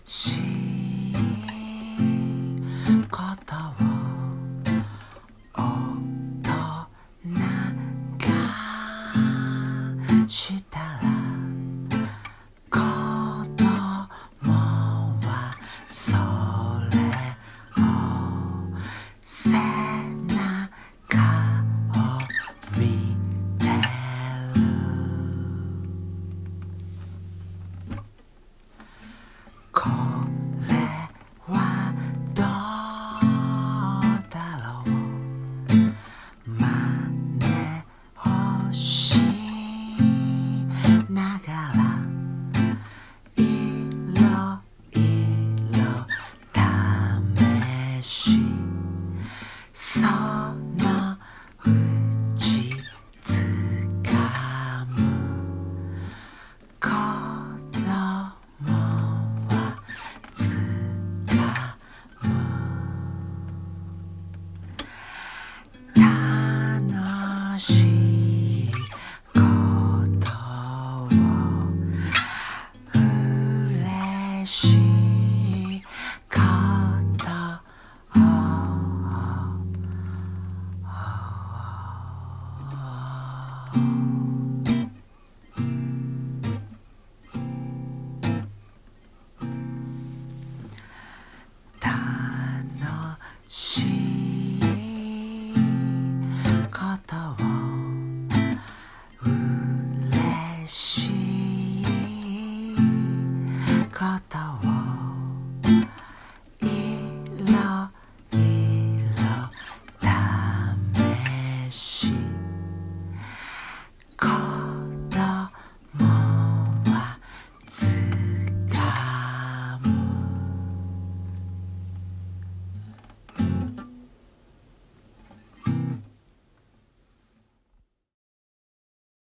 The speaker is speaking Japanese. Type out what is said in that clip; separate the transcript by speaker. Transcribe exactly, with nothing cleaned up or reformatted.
Speaker 1: しいことを大人がしたら子供はそれを背中を見てる。これはどうだろう、真似をしながらいろいろ試し、そのうちつかむ。子供はつかむ。楽し